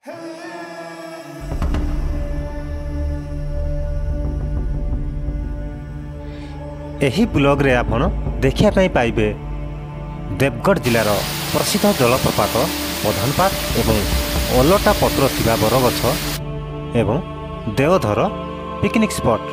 ଏହି ବ୍ଲଗ୍ରେ ଆପଣ ଦେଖିବା ପାଇଁ ପାଇବେ ଦେବଗଡ଼ ଜିଲ୍ଲାର ପ୍ରସିଦ୍ଧ ଜଳପ୍ରପାତ ପ୍ରଧାନପାଟ ଏବଂ ଓଲଟା ପତ୍ର ଥିବା ବରଗଛ ଏବଂ ଦେଓଧର ପିକନିକ୍ ସ୍ପଟ୍।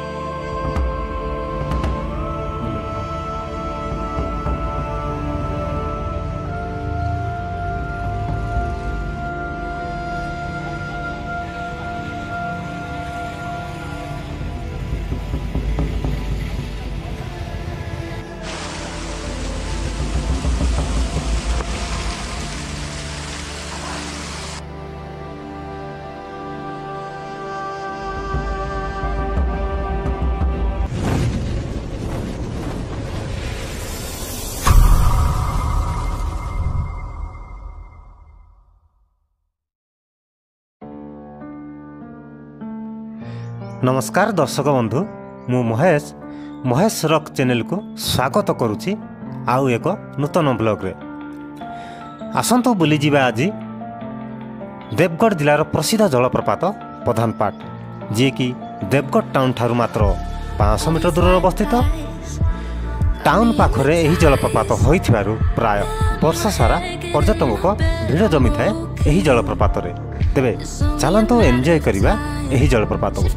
नमस्कार दर्शक बंधु, मु महेश रॉक चैनल को स्वागत करुच्ची आउ एक नूतन ब्लॉग रे। आसंतु बुली जीवा आज देवगढ़ जिलार प्रसिद्ध जलप्रपात प्रधानपाट, जी कि देवगढ़ टाउन ठारू मात्र 500 मीटर दूर अवस्थित। टाउन पाखरे यही जलप्रपात होइथिबारु प्राय वर्ष सारा पर्यटकों को भीड़ जमी थाए यही जलप्रपात रे। तेबे चलंतु एंजॉय करिबा यही जलप्रपात को।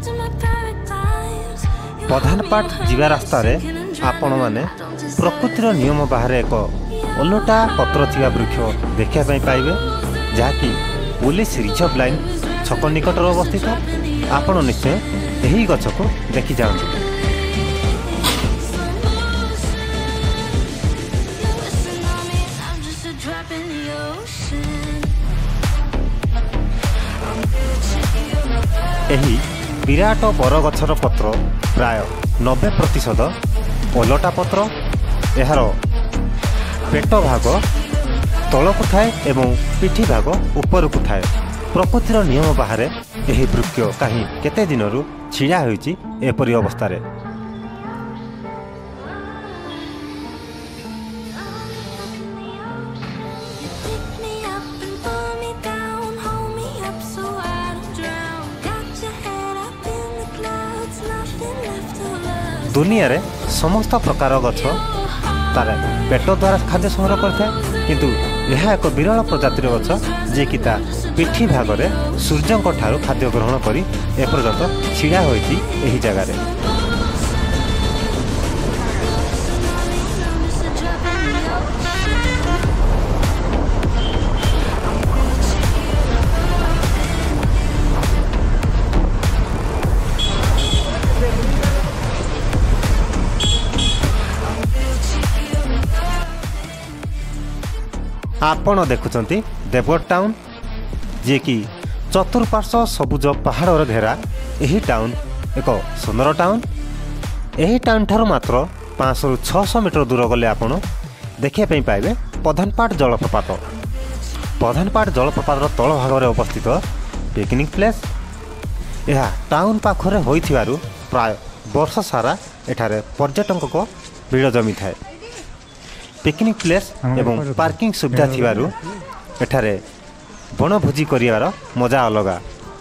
प्रधानपाट जीवा रास्ता रे आपण माने प्रकृतिर नियम बाहर एक ओलटा पत्र थिबा वृक्ष देखिया पई पाइबे, जहाँकि पुलिस रिजर्व लाइन छक निकट अवस्थित। आपण निश्चय यही गछ को देखि जाउछु। यही विराट बरगछर पत्र प्राय 90% ओलटा पत्र। यार पेट भाग तलकू थाए एवं पिठी भाग उपरकू थाए। प्रकृतिर नियम बाहर यही वृक्ष कहीं केते दिनरू छिड़ा होइछि एपरि अवस्था रे। दुनिया रे समस्त प्रकार गछ तार पेट द्वारा खाद्य संग्रह करता, किंतु यह एक विरल प्रजातिर गछ जे कि ता पिठी भाग रे सूर्यंक ठारू खाद्य ग्रहण करी एपर्यंत छिड़ा होइछि एही जगह रे। आपण देखुंत देवगढ़ टाउन, जी कि चतुर्पार्श्व सबुज पहाड़ घेरा यही टाउन एक सुंदर टाउन। यही टाउन ठारू मात्र 500 ରୁ 600 मीटर दूर गले आपण देखिए पाइबे प्रधानपाट जलप्रपात। प्रधानपाट जलप्रपात तल भाग में अवस्थित पिकनिक प्लेस। यह टाउन पाखरे होइथिबारु प्राय वर्ष सारा एठारे पर्यटकों को भीड़ जमी थाए। पिकनिक प्लेस एवं पार्किंग सुविधा थिबारु एठारे बनभोजी करिवार मजा अलगा।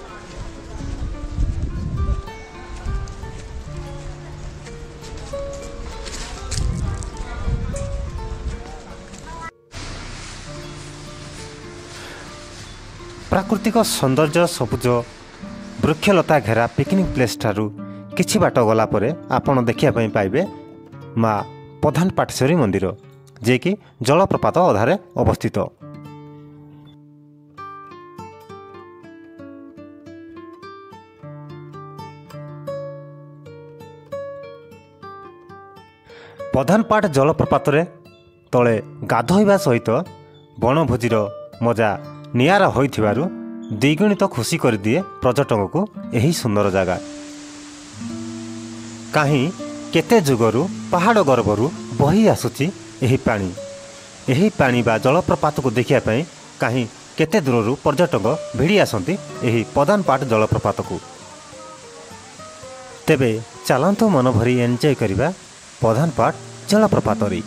प्राकृतिक सौंदर्य सबुज वृक्षलता घेरा पिकनिक प्लेस ठारू किछि बाट गला परे आपण देखिया पई पाइबे माँ प्रधानपाटेश्वरी मंदिर, जे कि जलप्रपात अधारे अवस्थित। प्रधानपाट जलप्रपात रे तले गाधोइबा सहित बनभोजीर मजा नियारा होइथिबारु द्विगुणित खुशी कर दिए पर्यटकों को यही सुंदर जगह। कहीं केते जुगरू पहाड़ गर्भरू बही आसुची यही पानी बा जलप्रपात को देखिया पई कहीं केते दूररू पर्यटक भिड़ी आसंती यही प्रधानपाट जलप्रपात को। तेबे चलंतु मन भरी एंजॉय करिबा प्रधानपाट जलप्रपात रे।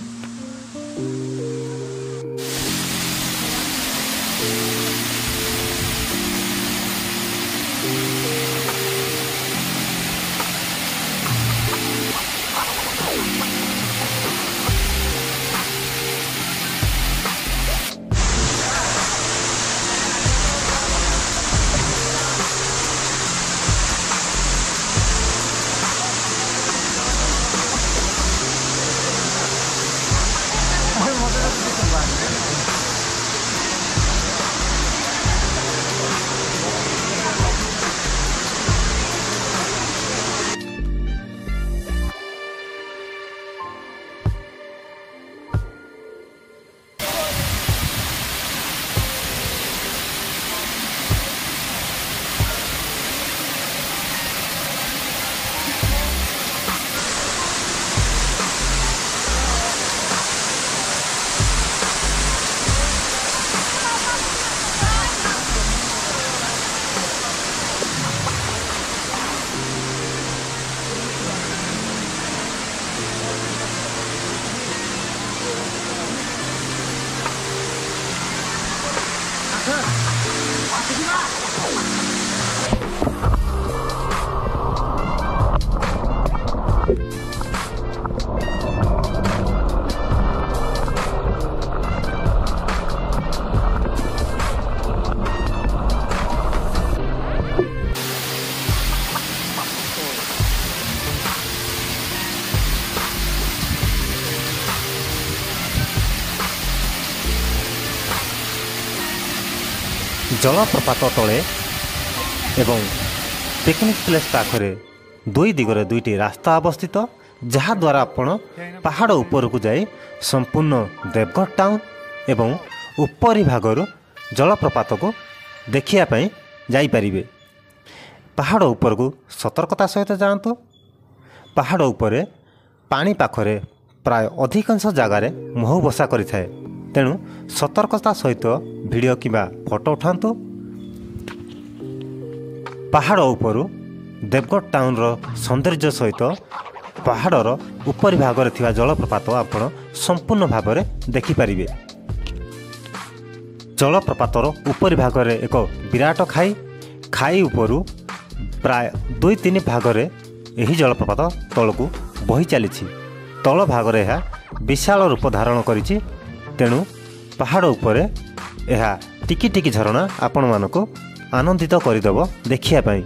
जलप्रपात तले एवं पिकनिक प्लेस पाखरे दुई दिगरे दुईटी रास्ता अवस्थित जहाद्वारा आपण पहाड़ उपरकू जाए संपूर्ण देवगढ़ टाउन एवं उपरी भागर जलप्रपात को देखियापाई जाइपारिबे। पहाड़ उपरकू सतर्कता सहित जातु। पहाड़ उपरे पानी पाखरे प्राय अधिकांश जगार महू बसा करिथाए, तेणु सतर्कता सहित वीडियो किंबा फोटो उठातु। पहाड़ उपरू देवगढ़ टाउन सौंदर्य सहित पहाड़र उपरी भागरे थिबा जलप्रपात आपण संपूर्ण भाव में देखिपारे। जलप्रपातर उपरी भागरे एक विराट खाई उपरू प्राय 2-3 भागरे यही जलप्रपात तलकू बही चली। तल भागरे यह विशाल रूप धारण करिछि, तेणु पहाड़ उपरे यह टिकी टिकी झरणा आपण मानक आनंदित करदेव देखिया पाई।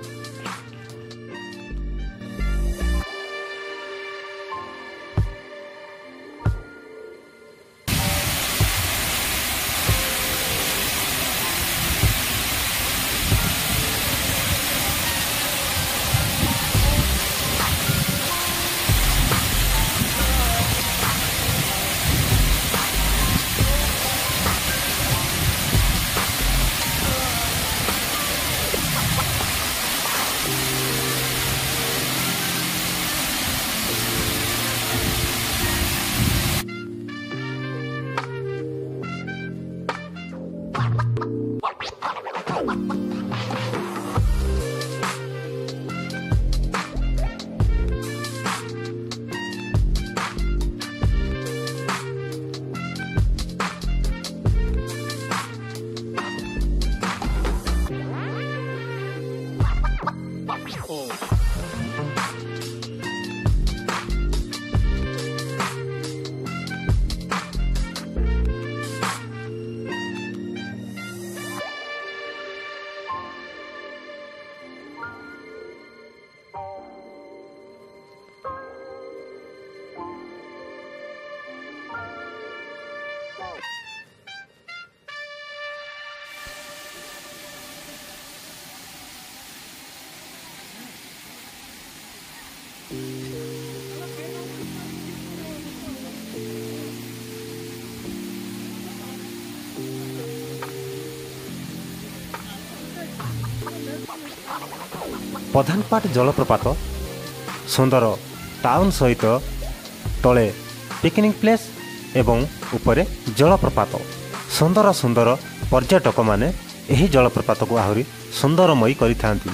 प्रधानपाट जलप्रपात सुंदर टाउन सहित तले पिकनिक प्लेस एवं उपरे जलप्रपात सुंदर सुंदर पर्यटक माने यही जलप्रपात को आहरी सुंदरमयी करिथांती।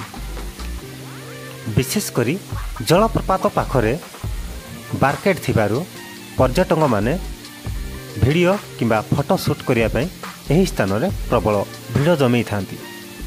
विशेषकर जलप्रपात पाखरे बारकेड थिबारु पर्यटक माने वीडियो किंबा फोटो शूट करिया पई एही स्थान रे प्रबल भीड़ जमी थांती।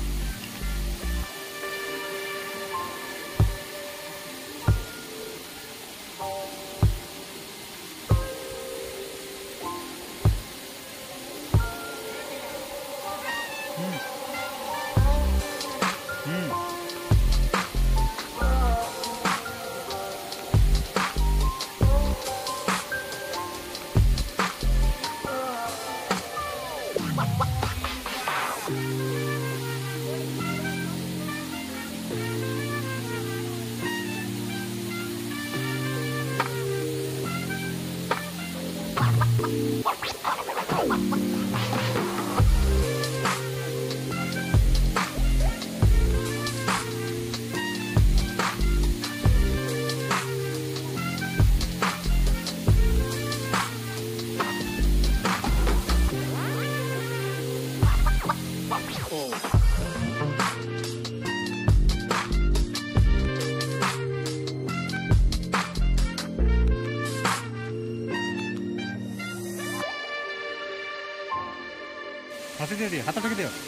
हाथ टोकी दियो।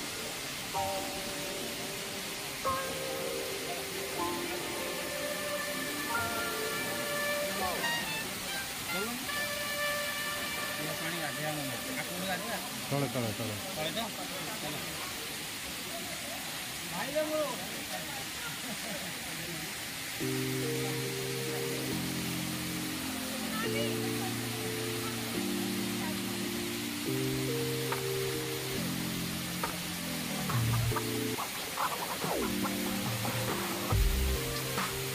चलो चलो चलो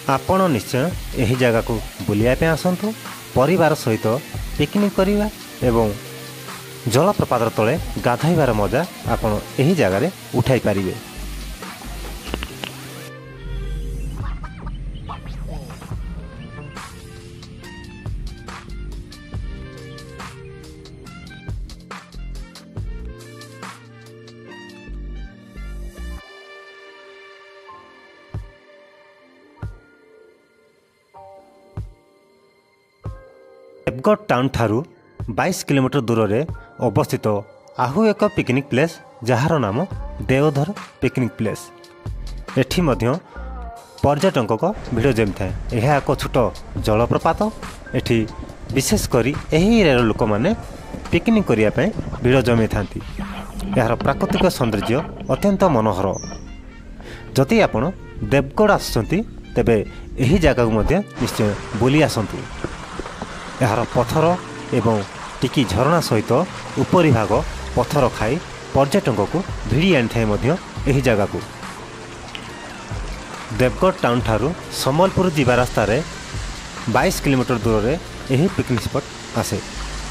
आपण निश्चय यही जगह को बुलिया पे आसंतु परिवार सहित पिकनिक करिवा एवं जलप्रपात तले गाधोइबार मजा आपण यही जगार उठाई पारिबे। देवगढ़ टाउन ठारू 22 किलोमीटर दूर रे अवस्थित आहु एक पिकनिक प्लेस जार नाम देवधर पिकनिक प्लेस। एठी मध्य पर्यटक भिड़ जमी थाए। यह एक छोट जलप्रपात। एठी विशेष करी एही एरिया लोक मैंने पिकनिक करने भिड़ जमी था। यार प्राकृतिक सौंदर्य अत्यंत मनोहर। जदि आपण देवगढ़ आसुचंती तेबे एही जगह को मध्य निश्चय बुली आसंतु। यार पथर एवं टिकी झरणा सहित उपरी भाग पथर खाई पर्यटक को भिड़ी आनी थाए एही जगह को। देवगढ़ टाउन ठारू सम्बलपुर जीवा रास्ता 22 किलोमीटर दूर रे एही पिकनिक स्पॉट आसे।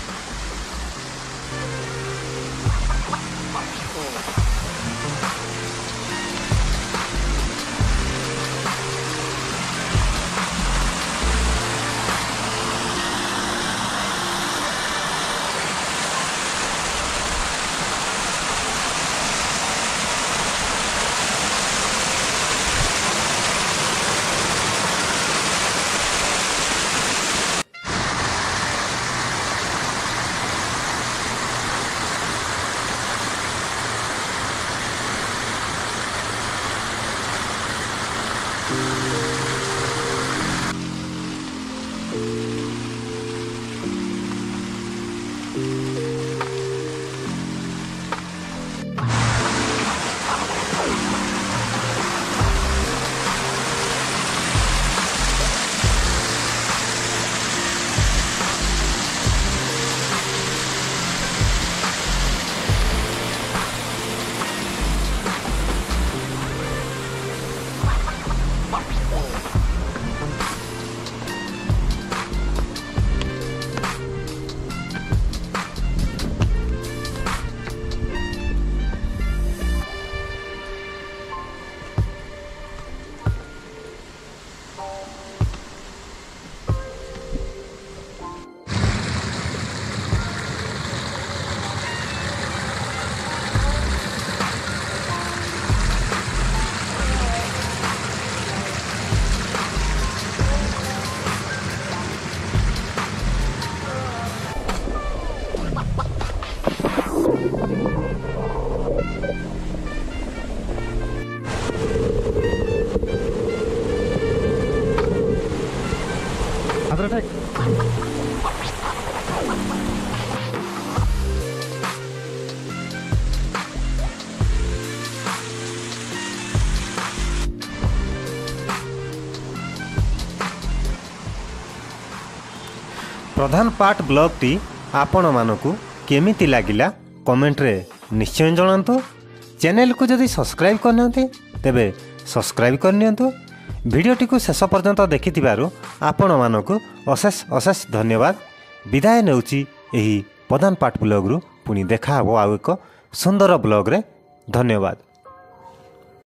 प्रधान पार्ट ब्लॉग टी आपण मानकु केमिति लागिला कमेंट रे निश्चय जणांतु। चैनल को जदि सब्सक्राइब करनाते तेबे सब्सक्राइब करनियंतु। वीडियो टी को शेष पर्यंत देखिथिबारु आपण मानकु अशेष अशेष धन्यवाद। विदाय नेउची एही प्रधान पार्ट ब्लॉग रु पुनी देखा हबो आउ एक सुंदर ब्लॉग रे। धन्यवाद।